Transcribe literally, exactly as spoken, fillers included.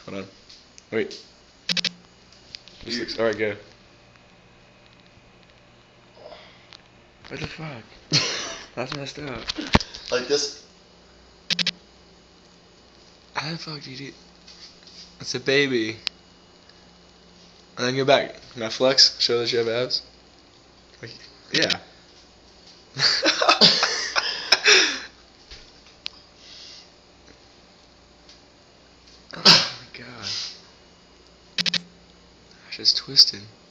Hold on. Wait. Alright, go. What the fuck? That's messed up. Like this? How the fuck do you do? It's a baby. And then go back. Now flex. Show that you have abs. Like, yeah. Oh my god. Gosh, it's twisted.